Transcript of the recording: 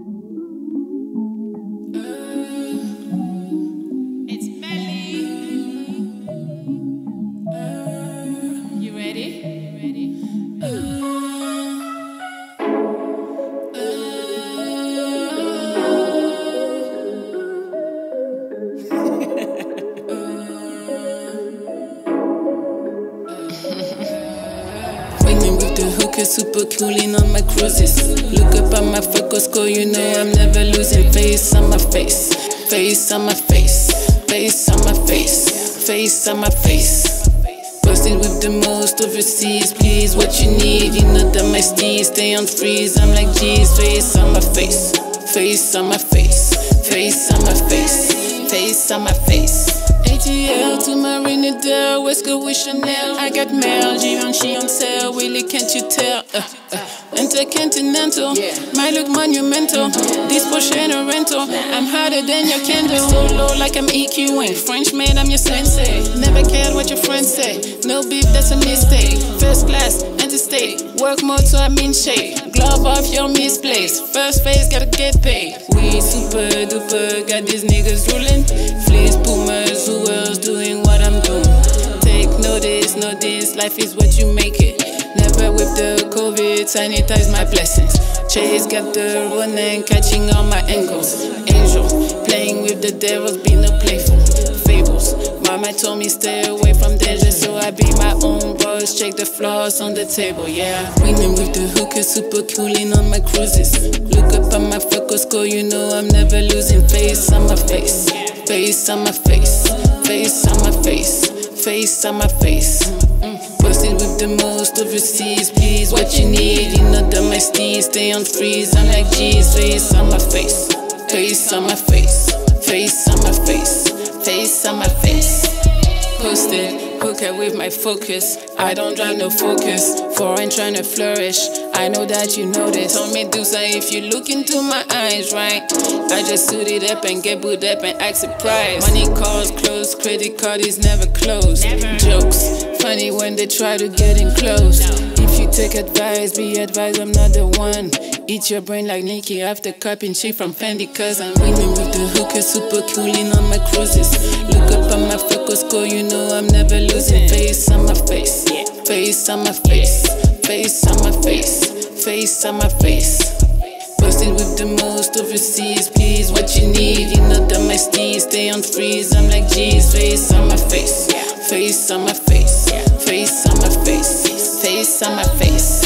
It's Melly. You ready? Swinging with the hooker, super cooling on my cruises. Look up at my focus score, you know I'm never losing. Face on my face, face on my face, face on my face, face on my face. Busting with the most overseas, please. What you need, you know that my steez stay on freeze. I'm like G's, face on my face, face on my face, face on my face, face on my face. ATL to Marina Del, Westco with Chanel. I got mail, Givenchy on sale, really can't you tell? Intercontinental, might look monumental. This Porsche ain't a rental, I'm hotter than your candle. So low like I'm EQing, French maid, I'm your sensei. Never cared what your friends say, no beef, that's a mistake. First class, interstate, work mode so I'm in shape. Glove off, you're misplaced, first phase, gotta get paid. We super duper, got these niggas ruling. Fleece boomers, who else doing what I'm doing? Take notice, life is what you make it. Never with the COVID, sanitize my blessings. Chase got the running, catching all my angles. Angel, playing with the devils, be no playful. Fables, mama told me stay away from danger, so I be my own boss. Check the flaws on the table, yeah. Winning with the hooker, super cooling on my cruises. Look up at my focus score, you know I'm never losing. Face on my face, face on my face, face on my face, face on my face. Busting with the most overseas, please. What you need, you know that my steez stay on freeze. I'm like G's, face on my face, face on my face, face on my face, face on my face. Posted, hooker with my focus. I don't drive no focus, foreign trying to flourish. I know that you know this. Told me do something if you look into my eyes, right? I just suit it up and get booed up and act surprised. Money calls closed, credit card is never closed. Jokes, funny when they try to get in close. If you take advice, be advised, I'm not the one. Eat your brain like Nicki after copying shit from Fendi, cause I'm winning with the hooker, super cooling on my cruises. Look up at my focus score, you know I'm never losing. Face on my face, face on my face, face on my face, face on my face. Busting with the most overseas, please. What you need, you know that my steez stay on freeze. I'm like G's, face on my face, face on my face, face on my face, face on my face.